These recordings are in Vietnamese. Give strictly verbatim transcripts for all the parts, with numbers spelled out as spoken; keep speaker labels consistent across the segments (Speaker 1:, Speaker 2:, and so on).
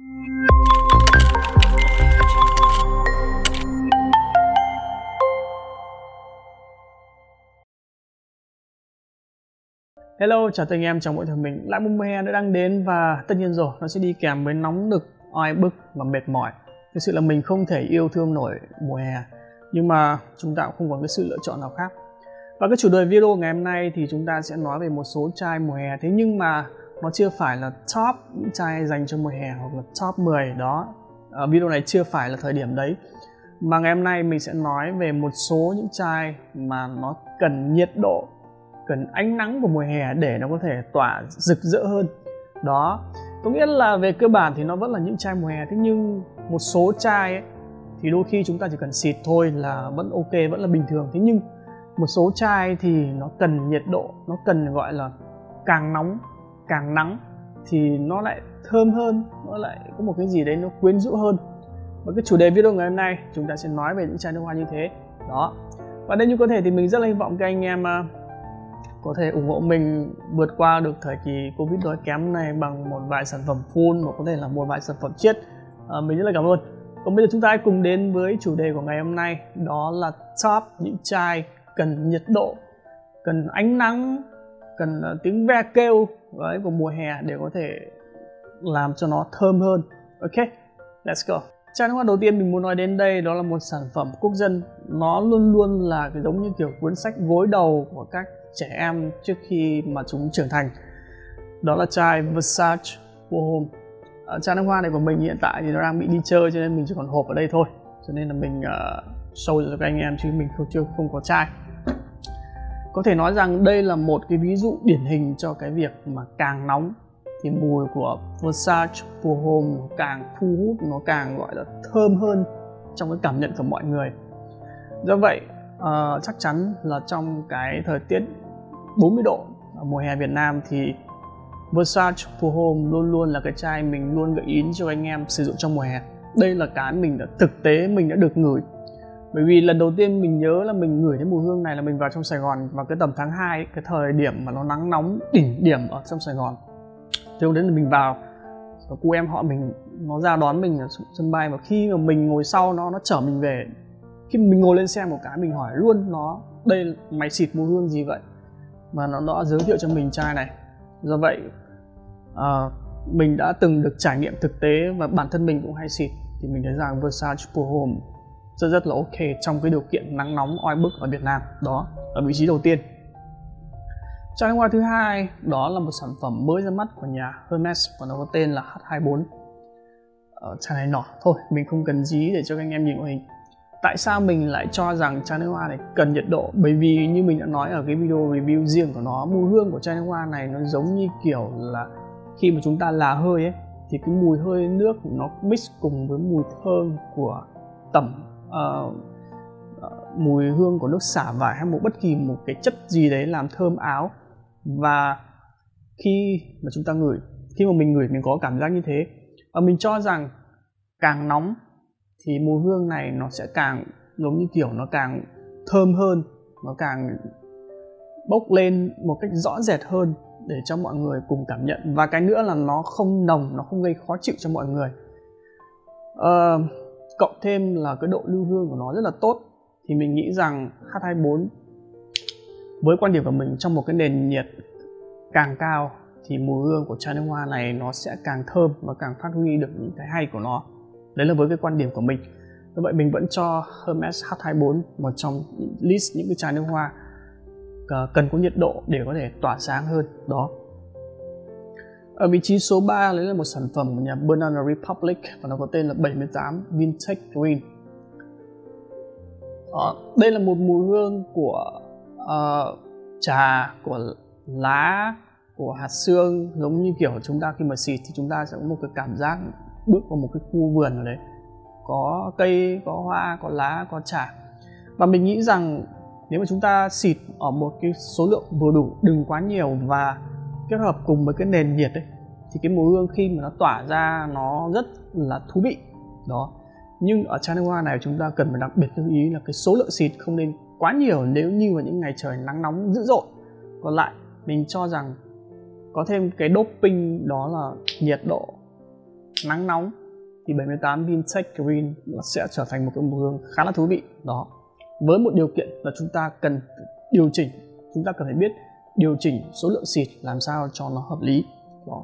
Speaker 1: Hello, chào tất cả anh em, chào mọi người, mình lại một mùa hè nữa đang đến và tất nhiên rồi, nó sẽ đi kèm với nóng nực, oi bức và mệt mỏi. Thực sự là mình không thể yêu thương nổi mùa hè, nhưng mà chúng ta cũng không còn cái sự lựa chọn nào khác. Và cái chủ đề video ngày hôm nay thì chúng ta sẽ nói về một số chai mùa hè, thế nhưng mà nó chưa phải là top những chai dành cho mùa hè hoặc là top mười đó. Ở video này chưa phải là thời điểm đấy, mà ngày hôm nay mình sẽ nói về một số những chai mà nó cần nhiệt độ, cần ánh nắng của mùa hè để nó có thể tỏa rực rỡ hơn. Đó, có nghĩa là về cơ bản thì nó vẫn là những chai mùa hè, thế nhưng một số chai ấy, thì đôi khi chúng ta chỉ cần xịt thôi là vẫn ok, vẫn là bình thường. Thế nhưng một số chai thì nó cần nhiệt độ, nó cần gọi là càng nóng càng nắng thì nó lại thơm hơn, nó lại có một cái gì đấy nó quyến rũ hơn. Và cái chủ đề video ngày hôm nay chúng ta sẽ nói về những chai nước hoa như thế. Đó, và nếu như có thể thì mình rất là hy vọng các anh em có thể ủng hộ mình vượt qua được thời kỳ Covid đói kém này bằng một vài sản phẩm full, hoặc có thể là một vài sản phẩm chiết. À, mình rất là cảm ơn. Còn bây giờ chúng ta hãy cùng đến với chủ đề của ngày hôm nay, đó là top những chai cần nhiệt độ, cần ánh nắng, cần uh, tiếng ve kêu đấy, của mùa hè để có thể làm cho nó thơm hơn. Ok, let's go. Chai nước hoa đầu tiên mình muốn nói đến đây đó là một sản phẩm quốc dân. Nó luôn luôn là cái giống như kiểu cuốn sách gối đầu của các trẻ em trước khi mà chúng trưởng thành. Đó là chai Versace Pour Homme. À, chai nước hoa này của mình hiện tại thì nó đang bị đi chơi cho nên mình chỉ còn hộp ở đây thôi, cho nên là mình uh, show cho các anh em chứ mình không chưa không có chai. Có thể nói rằng đây là một cái ví dụ điển hình cho cái việc mà càng nóng thì mùi của Versace Pour Homme càng thu hút, nó càng gọi là thơm hơn trong cái cảm nhận của mọi người. Do vậy uh, chắc chắn là trong cái thời tiết bốn mươi độ ở mùa hè Việt Nam thì Versace Pour Homme luôn luôn là cái chai mình luôn gợi ý cho anh em sử dụng trong mùa hè. Đây là cái mình đã thực tế mình đã được ngửi. Bởi vì lần đầu tiên mình nhớ là mình ngửi thấy mùi hương này là mình vào trong Sài Gòn vào cái tầm tháng hai, cái thời điểm mà nó nắng nóng đỉnh điểm ở trong Sài Gòn. Thế lúc đấy là mình vào, cô em họ mình nó ra đón mình ở sân bay, và khi mà mình ngồi sau nó nó chở mình về, khi mình ngồi lên xe một cái mình hỏi luôn nó, đây mày xịt mùi hương gì vậy, mà nó đã giới thiệu cho mình chai này. Do vậy uh, mình đã từng được trải nghiệm thực tế và bản thân mình cũng hay xịt, thì mình thấy rằng Versace Pour Homme rất rất là ok trong cái điều kiện nắng nóng oi bức ở Việt Nam. Đó, ở vị trí đầu tiên. Chai nước hoa thứ hai đó là một sản phẩm mới ra mắt của nhà Hermes và nó có tên là H hai bốn. Ờ, chai này nhỏ thôi, mình không cần dí để cho các anh em nhìn màn hình. Tại sao mình lại cho rằng chai nước hoa này cần nhiệt độ? Bởi vì như mình đã nói ở cái video review riêng của nó, mùi hương của chai nước hoa này nó giống như kiểu là khi mà chúng ta là hơi ấy, thì cái mùi hơi nước nó mix cùng với mùi thơm của tẩm uh, uh, mùi hương của nước xả vải hay một bất kỳ một cái chất gì đấy làm thơm áo. Và khi mà chúng ta ngửi, khi mà mình ngửi mình có cảm giác như thế. Và mình cho rằng càng nóng thì mùi hương này nó sẽ càng giống như kiểu nó càng thơm hơn, nó càng bốc lên một cách rõ rệt hơn để cho mọi người cùng cảm nhận. Và cái nữa là nó không nồng, nó không gây khó chịu cho mọi người. Ờ, cộng thêm là cái độ lưu hương của nó rất là tốt, thì mình nghĩ rằng H hai bốn với quan điểm của mình, trong một cái nền nhiệt càng cao thì mùi hương của chai nước hoa này nó sẽ càng thơm, nó càng phát huy được những cái hay của nó. Đấy là với cái quan điểm của mình. Do vậy mình vẫn cho Hermes H hai bốn một trong list những cái chai nước hoa cần có nhiệt độ để có thể tỏa sáng hơn. Đó. Ở vị trí số ba đấy là một sản phẩm của nhà Banana Republic và nó có tên là bảy mươi tám Vintage Green. Đó. Đây là một mùi hương của uh, trà, của lá, của hạt xương, giống như kiểu chúng ta khi mà xịt thì chúng ta sẽ có một cái cảm giác bước vào một cái khu vườn ở đấy, có cây, có hoa, có lá, có trà. Và mình nghĩ rằng nếu mà chúng ta xịt ở một cái số lượng vừa đủ, đừng quá nhiều, và kết hợp cùng với cái nền nhiệt ấy, thì cái mùi hương khi mà nó tỏa ra nó rất là thú vị. Đó. Nhưng ở chai nước hoa này chúng ta cần phải đặc biệt lưu ý là cái số lượng xịt không nên quá nhiều nếu như vào những ngày trời nắng nóng dữ dội. Còn lại mình cho rằng có thêm cái doping đó là nhiệt độ nắng nóng thì bảy mươi tám Vintage Green sẽ trở thành một cái mùi hương khá là thú vị đó, với một điều kiện là chúng ta cần điều chỉnh, chúng ta cần phải biết điều chỉnh số lượng xịt làm sao cho nó hợp lý đó.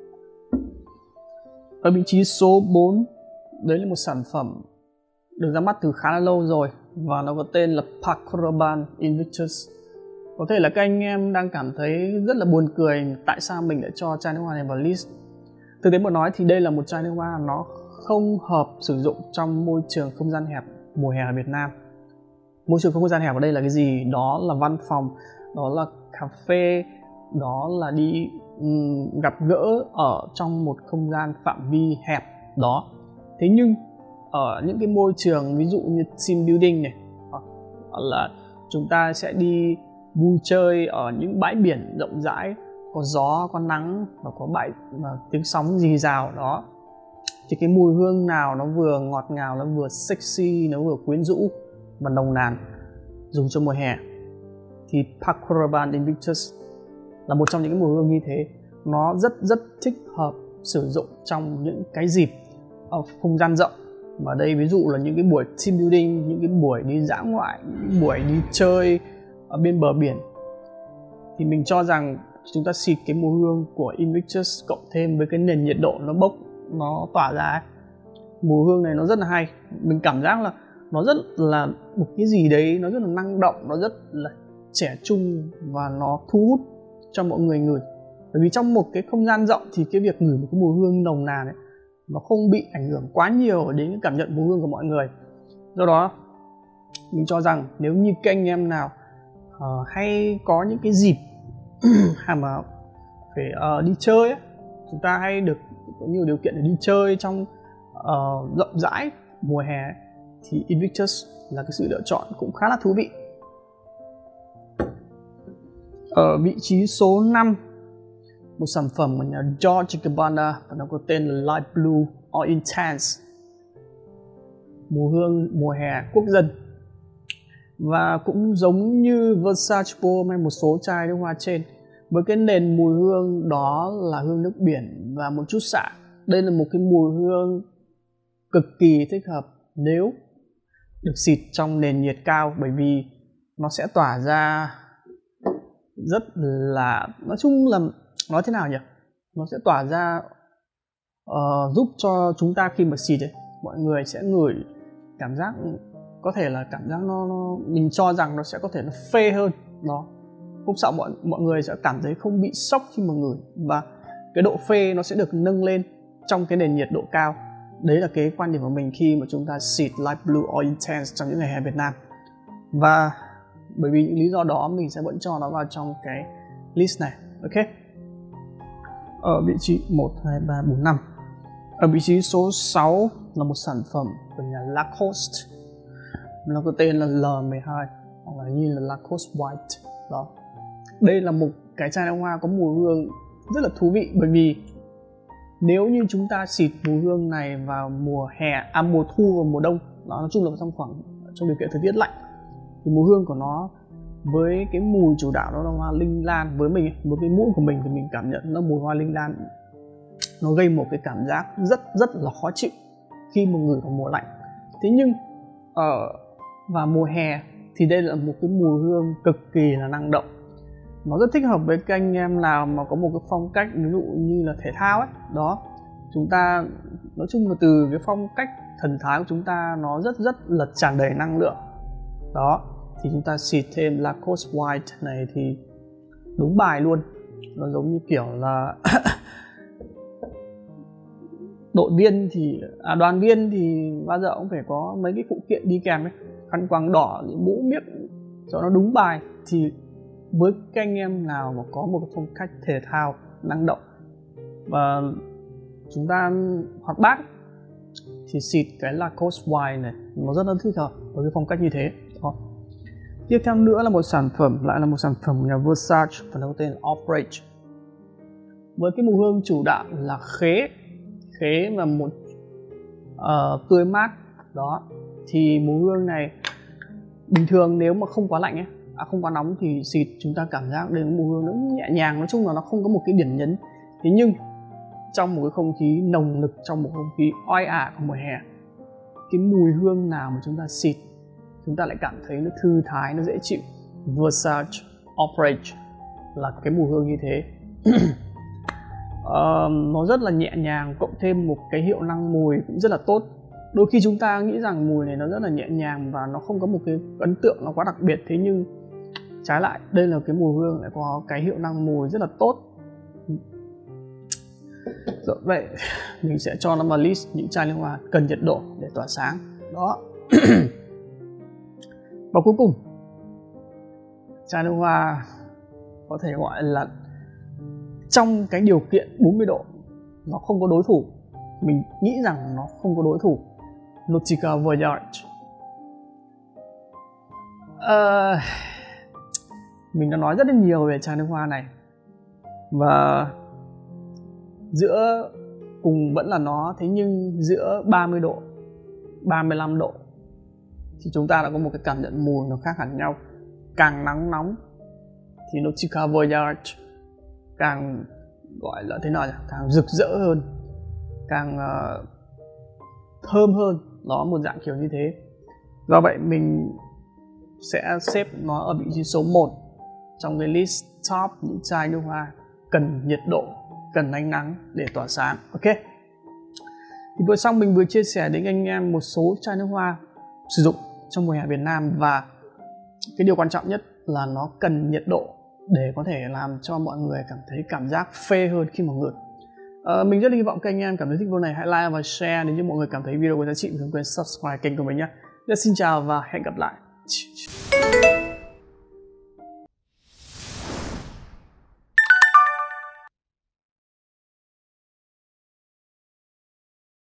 Speaker 1: Ở vị trí số bốn, đấy là một sản phẩm được ra mắt từ khá là lâu rồi và nó có tên là Paco Rabanne Invictus. Có thể là các anh em đang cảm thấy rất là buồn cười tại sao mình lại cho chai nước hoa này vào list. Thực tế mà nói thì đây là một chai nước hoa nó không hợp sử dụng trong môi trường không gian hẹp mùa hè ở Việt Nam. Môi trường không gian hẹp ở đây là cái gì? Đó là văn phòng, đó là cà phê, đó là đi um, gặp gỡ ở trong một không gian phạm vi hẹp đó. Thế nhưng ở những cái môi trường ví dụ như team building này, hoặc là chúng ta sẽ đi vui chơi ở những bãi biển rộng rãi, có gió, có nắng và có bãi và tiếng sóng rì rào đó, thì cái mùi hương nào nó vừa ngọt ngào, nó vừa sexy, nó vừa quyến rũ và nồng nàn dùng cho mùa hè thì Paco Rabanne Invictus là một trong những cái mùi hương như thế. Nó rất rất thích hợp sử dụng trong những cái dịp ở không gian rộng, và đây ví dụ là những cái buổi team building, những cái buổi đi dã ngoại, những buổi đi chơi ở bên bờ biển, thì mình cho rằng chúng ta xịt cái mùi hương của Invictus cộng thêm với cái nền nhiệt độ nó bốc, nó tỏa ra ấy. Mùi hương này nó rất là hay, mình cảm giác là nó rất là một cái gì đấy, nó rất là năng động, nó rất là trẻ trung và nó thu hút cho mọi người ngửi. Bởi vì trong một cái không gian rộng thì cái việc ngửi một cái mùi hương nồng nàn ấy, nó không bị ảnh hưởng quá nhiều đến cái cảm nhận mùi hương của mọi người. Do đó mình cho rằng nếu như các anh em nào uh, hay có những cái dịp hay mà phải uh, đi chơi ấy, chúng ta hay được có nhiều điều kiện để đi chơi trong uh, rộng rãi mùa hè ấy, thì Invictus là cái sự lựa chọn cũng khá là thú vị. Ở vị trí số năm, một sản phẩm của nhà Dolce and Gabbana và nó có tên là Light Blue or Intense, mùi hương mùa hè quốc dân. Và cũng giống như Versace Boom hay một số chai nước hoa trên, với cái nền mùi hương đó là hương nước biển và một chút xạ, đây là một cái mùi hương cực kỳ thích hợp nếu được xịt trong nền nhiệt cao, bởi vì nó sẽ tỏa ra rất là, nói chung là nói thế nào nhỉ, nó sẽ tỏa ra uh, giúp cho chúng ta khi mà xịt ấy, mọi người sẽ ngửi cảm giác có thể là cảm giác nó, nó mình cho rằng nó sẽ có thể nó phê hơn đó, không sợ mọi mọi người sẽ cảm thấy không bị sốc khi mà ngửi, và cái độ phê nó sẽ được nâng lên trong cái nền nhiệt độ cao. Đấy là cái quan điểm của mình khi mà chúng ta xịt Light Blue or Intense trong những ngày hè Việt Nam. Và bởi vì những lý do đó mình sẽ vẫn cho nó vào trong cái list này. Ok. Ở vị trí một, hai, ba, bốn, năm. Ở vị trí số sáu là một sản phẩm của nhà Lacoste. Nó có tên là L mười hai hoặc là như là Lacoste White đó. Đây là một cái chai nước hoa có mùi hương rất là thú vị, bởi vì nếu như chúng ta xịt mùi hương này vào mùa hè, à mùa thu và mùa đông, đó nói chung là trong khoảng trong điều kiện thời tiết lạnh, thì mùi hương của nó với cái mùi chủ đạo đó là hoa linh lan. Với mình, với cái mũi của mình thì mình cảm nhận nó mùi hoa linh lan, nó gây một cái cảm giác rất rất là khó chịu khi mà ngửi vào mùa lạnh. Thế nhưng ở vào mùa hè thì đây là một cái mùi hương cực kỳ là năng động, nó rất thích hợp với các anh em nào mà có một cái phong cách ví dụ như là thể thao ấy đó. Chúng ta nói chung là từ cái phong cách thần thái của chúng ta nó rất rất là tràn đầy năng lượng đó, thì chúng ta xịt thêm Lacoste White này thì đúng bài luôn. Nó giống như kiểu là đội viên thì à, đoàn viên thì bao giờ cũng phải có mấy cái phụ kiện đi kèm ấy, khăn quàng đỏ, mũ miếc cho nó đúng bài. Thì với các anh em nào mà có một cái phong cách thể thao năng động và chúng ta hoạt bát thì xịt cái Lacoste White này nó rất là thích hợp với cái phong cách như thế đó. Tiếp theo nữa là một sản phẩm, lại là một sản phẩm của nhà Versace và nó có tên là Outrage. Với cái mùi hương chủ đạo là khế khế và một uh, tươi mát đó, thì mùi hương này bình thường nếu mà không quá lạnh ấy, à, không quá nóng thì xịt chúng ta cảm giác đến mùi hương nó nhẹ nhàng, nói chung là nó không có một cái điểm nhấn. Thế nhưng trong một cái không khí nồng nực, trong một không khí oi ả của mùa hè, cái mùi hương nào mà chúng ta xịt chúng ta lại cảm thấy nó thư thái, nó dễ chịu. Versace Outrage là cái mùi hương như thế. uh, nó rất là nhẹ nhàng, cộng thêm một cái hiệu năng mùi cũng rất là tốt. Đôi khi chúng ta nghĩ rằng mùi này nó rất là nhẹ nhàng và nó không có một cái ấn tượng nó quá đặc biệt, thế nhưng trái lại đây là cái mùi hương lại có cái hiệu năng mùi rất là tốt. Rồi, vậy mình sẽ cho nó vào list những chai nước hoa cần nhiệt độ để tỏa sáng đó. Và cuối cùng, chai nước hoa có thể gọi là trong cái điều kiện bốn mươi độ nó không có đối thủ, mình nghĩ rằng nó không có đối thủ, Nautica Voyage. uh, Mình đã nói rất là nhiều về chai nước hoa này, và giữa cùng vẫn là nó, thế nhưng giữa ba mươi độ, ba mươi lăm độ thì chúng ta đã có một cái cảm nhận mùi nó khác hẳn nhau. Càng nắng nóng thì Nautica Voyage càng gọi là thế nào nhỉ? Càng rực rỡ hơn, càng uh, thơm hơn, nó một dạng kiểu như thế. Do vậy mình sẽ xếp nó ở vị trí số một trong cái list top những chai nước hoa cần nhiệt độ, cần ánh nắng để tỏa sáng. Ok, thì vừa xong mình vừa chia sẻ đến anh em một số chai nước hoa sử dụng trong mùa hè Việt Nam, và cái điều quan trọng nhất là nó cần nhiệt độ để có thể làm cho mọi người cảm thấy cảm giác phê hơn khi mà ngửi. À, mình rất hy vọng các anh em cảm thấy thích video này, hãy like và share nếu như mọi người cảm thấy video có giá trị. Đừng quên subscribe kênh của mình nhé. Xin chào và hẹn gặp lại.